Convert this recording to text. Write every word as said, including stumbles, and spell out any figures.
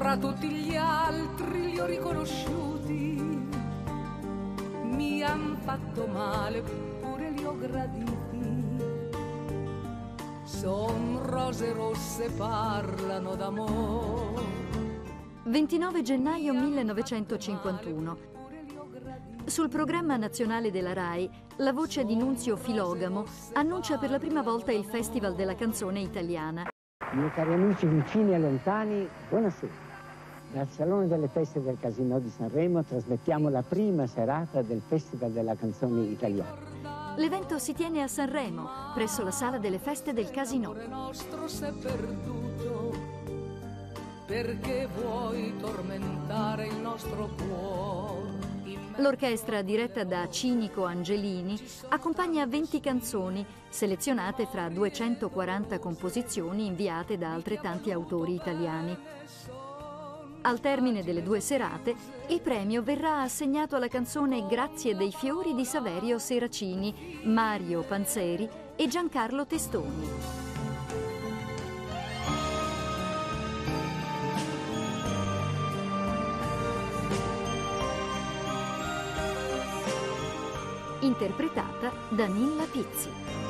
Fra tutti gli altri li ho riconosciuti, mi han fatto male, pure li ho graditi. Son rose rosse, parlano d'amore. ventinove gennaio millenovecentocinquantuno. Sul programma nazionale della RAI, la voce di Nunzio Filogamo annuncia per la prima volta il Festival della canzone italiana. Miei cari amici vicini e lontani, buonasera. Dal Salone delle Feste del Casinò di Sanremo trasmettiamo la prima serata del Festival della canzone italiana. L'evento si tiene a Sanremo, presso la Sala delle Feste del Casinò. Nostro s'è perduto, perché vuoi tormentare il nostro cuore? L'orchestra, diretta da Cinico Angelini, accompagna venti canzoni, selezionate fra duecentoquaranta composizioni inviate da altrettanti autori italiani. Al termine delle due serate, il premio verrà assegnato alla canzone Grazie dei fiori di Saverio Seracini, Mario Panzeri e Giancarlo Testoni. Interpretata da Nilla Pizzi.